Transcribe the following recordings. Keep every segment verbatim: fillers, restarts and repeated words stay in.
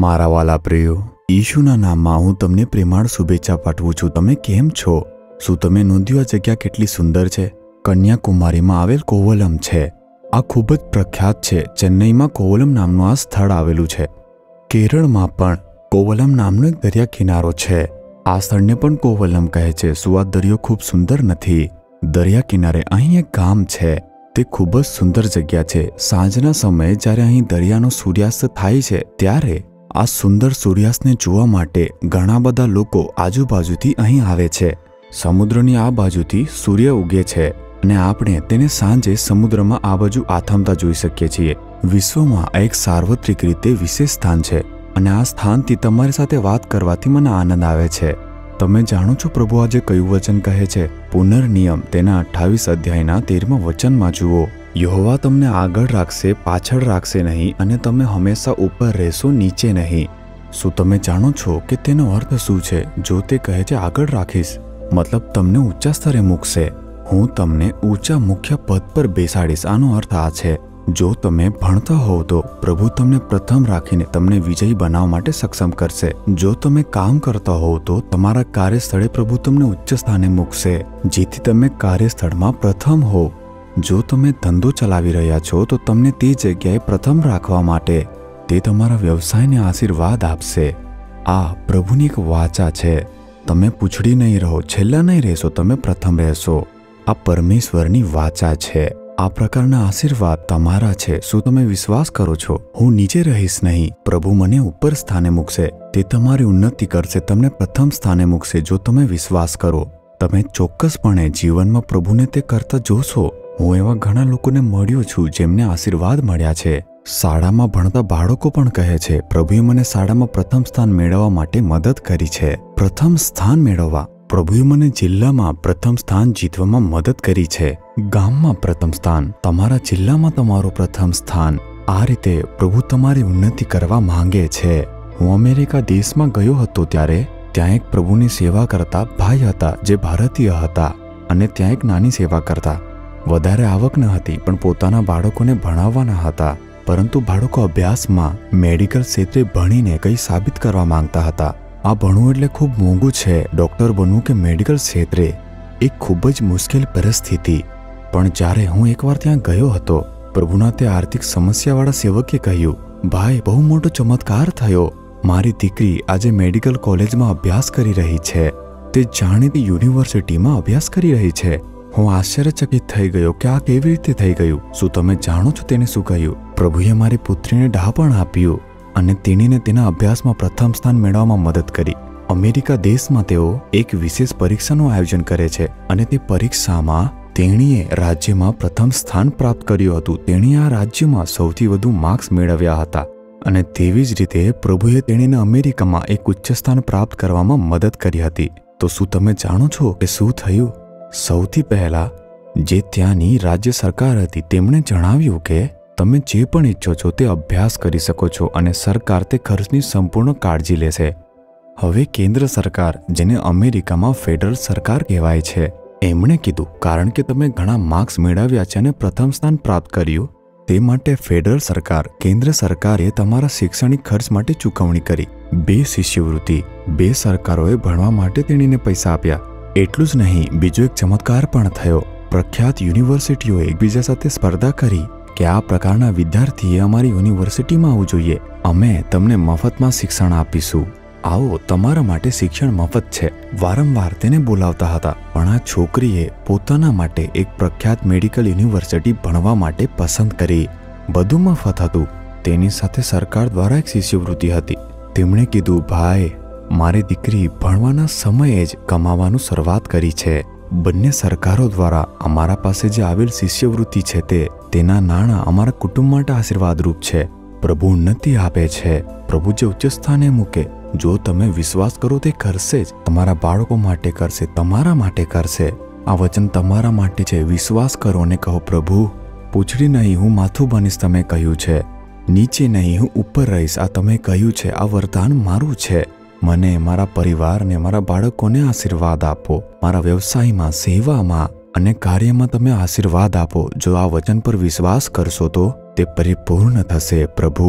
મારા વાલા પ્રિયો, ઈશુના નામમાં હું તમને પ્રેમાળ શુભેચ્છા પાઠવું છું। તમે કેમ છો? શું તમે નોંધ્યું આ જગ્યા કેટલી સુંદર છે? કન્યાકુમારીમાં આવેલ કોવલમ છે। આ ખૂબ જ પ્રખ્યાત છે। ચેન્નઈમાં કોવલમ નામનું આ સ્થળ આવેલું છે। કેરળમાં પણ કોવલમ નામનો એક દરિયા કિનારો છે। આ સ્થળને પણ કોવલમ કહે છે। શું આ દરિયો ખૂબ સુંદર નથી? દરિયા કિનારે અહીં એક ગામ છે। તે ખૂબ જ સુંદર જગ્યા છે। સાંજના સમયે જ્યારે અહીં દરિયાનો સૂર્યાસ્ત થાય છે ત્યારે આ સુંદર સૂર્યાસ્તને જોવા માટે ઘણા બધા લોકો આજુબાજુથી અહીં આવે છે। સમુદ્રની આ બાજુથી સૂર્ય ઉગે છે અને આપણે તેને સાંજે સમુદ્રમાં આ બાજુ આથમતા જોઈ શકીએ છીએ। વિશ્વમાં આ એક સાર્વત્રિક રીતે વિશેષ સ્થાન છે અને આ સ્થાનથી તમારી સાથે વાત કરવાથી મને આનંદ આવે છે। તમે જાણો છો પ્રભુ આજે કયું વચન કહે છે? પુનર્નિયમ તેના અઠ્ઠાવીસ અધ્યાયના તેરમા વચનમાં જુઓ, યહોવા તમને આગળ રાખશે, પાછળ રાખશે નહીં, અને તમે હંમેશા ઉપર રહેશો, નીચે નહીં। શું તમે જાણો છો કે તેનો અર્થ શું છે? જો તે કહે છે આગળ રાખીશ, મતલબ તમને ઊંચા સ્તરે મૂકશે। હું તમને ઊંચા મુખ્ય પદ પર બેસાડીશ, આનો અર્થ આ છે। જો તમે ભણતા હોવ તો પ્રભુ તમને પ્રથમ રાખીને તમને વિજયી બનાવવા માટે સક્ષમ કરશે। જો તમે કામ કરતા હોવ તો તમારા કાર્યસ્થળે પ્રભુ તમને ઉચ્ચ સ્થાને મૂકશે, જેથી તમે કાર્યસ્થળમાં પ્રથમ હો। જો તમે ધંધો ચલાવી રહ્યા છો તો તમને તે જગ્યાએ પ્રથમ રાખવા માટે તે તમારા વ્યવસાયને આશીર્વાદ આપશે। આ પ્રભુની એક વાચા છે। તમે પૂછડી નહીં રહો, છેલ્લા નહીં રહેશો, તમે પ્રથમ રહેશો। આ પરમેશ્વરની વાચા છે। આ પ્રકારના આશીર્વાદ તમારા છે। શું તમે વિશ્વાસ કરો છો? હું નીચે રહીશ નહીં, પ્રભુ મને ઉપર સ્થાને મૂકશે। તે તમારી ઉન્નતિ કરશે, તમને પ્રથમ સ્થાને મૂકશે જો તમે વિશ્વાસ કરો। તમે ચોક્કસપણે જીવનમાં પ્રભુને તે કરતા જોશો। હું એવા ઘણા લોકોને મળ્યો છું જેમને આશીર્વાદ મળ્યા છે। શાળામાં ભણતા બાળકો પણ કહે છે, પ્રભુએ મને શાળામાં પ્રથમ સ્થાન મેળવવા માટે મદદ કરી છે। પ્રથમ સ્થાન મેળવવા પ્રભુએ મને જિલ્લામાં પ્રથમ સ્થાન જીતવામાં મદદ કરી છે। ગામમાં પ્રથમ સ્થાન, તમારા જિલ્લામાં તમારું પ્રથમ સ્થાન। આ રીતે પ્રભુ તમારી ઉન્નતિ કરવા માંગે છે। હું અમેરિકા દેશમાં ગયો હતો ત્યારે ત્યાં એક પ્રભુની સેવા કરતા ભાઈ હતા જે ભારતીય હતા અને ત્યાં એક નાની સેવા કરતા। વધારે આવક ન હતી પણ પોતાના બાળકોને ભણાવવાના હતા, પરંતુ બાળકો અભ્યાસમાં મેડિકલ ક્ષેત્રે ભણીને કંઈ સાબિત કરવા માંગતા હતા। આ ભણવું એટલે ખૂબ મોંઘું છે। ડૉક્ટર બનવું કે મેડિકલ ક્ષેત્રે એક ખૂબ જ મુશ્કેલ પરિસ્થિતિ। પણ જ્યારે હું એકવાર ત્યાં ગયો હતો, પ્રભુના તે આર્થિક સમસ્યાવાળા સેવકે કહ્યું, ભાઈ બહુ મોટો ચમત્કાર થયો। મારી દીકરી આજે મેડિકલ કોલેજમાં અભ્યાસ કરી રહી છે। તે જાણીતી યુનિવર્સિટીમાં અભ્યાસ કરી રહી છે। હું આશ્ચર્યચકિત થઈ ગયો કે આ કેવી રીતે થઈ ગયું। શું તમે જાણો છો તેને શું કહ્યું? પ્રભુએ મારી પુત્રીને ડહાપણ આપ્યું અને તેણીને તેના અભ્યાસમાં પ્રથમ સ્થાન મેળવવામાં મદદ કરી। અમેરિકા દેશમાં તેઓ એક વિશેષ પરીક્ષાનું આયોજન કરે છે અને તે પરીક્ષામાં તેણીએ રાજ્યમાં પ્રથમ સ્થાન પ્રાપ્ત કર્યું હતું। તેણીએ આ રાજ્યમાં સૌથી વધુ માર્ક્સ મેળવ્યા હતા અને તેવી જ રીતે પ્રભુએ તેણીને અમેરિકામાં એક ઉચ્ચ સ્થાન પ્રાપ્ત કરવામાં મદદ કરી હતી। તો શું તમે જાણો છો કે શું થયું? સૌથી પહેલા જે ત્યાંની રાજ્ય સરકાર હતી તેમણે જણાવ્યું કે તમે જે પણ ઈચ્છો છો તે અભ્યાસ કરી શકો છો અને સરકાર તે ખર્ચની સંપૂર્ણ કાળજી લેશે। હવે કેન્દ્ર સરકાર, જેને અમેરિકામાં ફેડરલ સરકાર કહેવાય છે, એમણે કીધું કારણ કે તમે ઘણા માર્ક્સ મેળવ્યા છે અને પ્રથમ સ્થાન પ્રાપ્ત કર્યું, તે માટે ફેડરલ સરકાર, કેન્દ્ર સરકારે તમારા શૈક્ષણિક ખર્ચ માટે ચૂકવણી કરી। બે શિષ્યવૃત્તિ, બે સરકારોએ ભણવા માટે તેણીને પૈસા આપ્યા। એટલું જ નહીં, બીજો એક ચમત્કાર પણ થયો। પ્રખ્યાત યુનિવર્સિટીઓએ એકબીજા સાથે સ્પર્ધા કરી કે આ પ્રકારના વિદ્યાર્થીએ અમારી યુનિવર્સિટીમાં આવવું જોઈએ, અમે તમને મફતમાં શિક્ષણ આપીશું, આવો તમારા માટે શિક્ષણ મફત છે। વારંવાર તેને બોલાવતા હતા, પણ આ છોકરીએ પોતાના માટે એક પ્રખ્યાત મેડિકલ યુનિવર્સિટી ભણવા માટે પસંદ કરી। બધું મફત હતું। તેની સાથે સરકાર દ્વારા એક શિષ્યવૃત્તિ હતી। તેમણે કીધું, ભાઈ મારી દીકરી ભણવાના સમયે જ કમાવાનું શરૂઆત કરી છે। બંને સરકારો દ્વારા અમારા પાસે જે આવેલ શિષ્યવૃત્તિ છે તે તેના નાણાં અમારા કુટુંબ માટે આશીર્વાદરૂપ છે। પ્રભુ ઉન્નતિ આપે છે। પ્રભુ જે ઉચ્ચ સ્થાને મૂકે, જો તમે વિશ્વાસ કરો તે કરશે જ। તમારા બાળકો માટે કરશે, તમારા માટે કરશે। આ વચન તમારા માટે છે। વિશ્વાસ કરો અને કહો, પ્રભુ પૂછડી નહીં હું માથું બનીશ તમે કહ્યું છે, નીચે નહીં હું ઉપર રહીશ આ તમે કહ્યું છે। આ વરદાન મારું છે। મને, મારા પરિવારને, મારા બાળકોને આશીર્વાદ આપો। મારા વ્યવસાયમાં, સેવામાં અને કાર્યમાં તમે આશીર્વાદ આપો। જો આ વચન પર વિશ્વાસ કરશો તો તે પરિપૂર્ણ થશે। પ્રભુ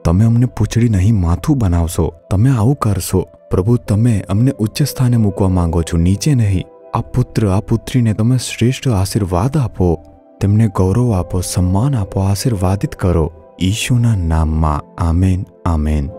તમે અમને પૂંછડી નહીં માથું બનાવશો, તમે આવું કરશો. પ્રભુ, તમે અમને ઉચ્ચ સ્થાને મૂકવા માંગો છો, નીચે નહીં. આ પુત્ર આ પુત્રીને તમે શ્રેષ્ઠ આશીર્વાદ આપો, તેમને ગૌરવ આપો, સન્માન આપો, આશીર્વાદિત કરો. ઈશુના નામમાં આમેન, આમેન.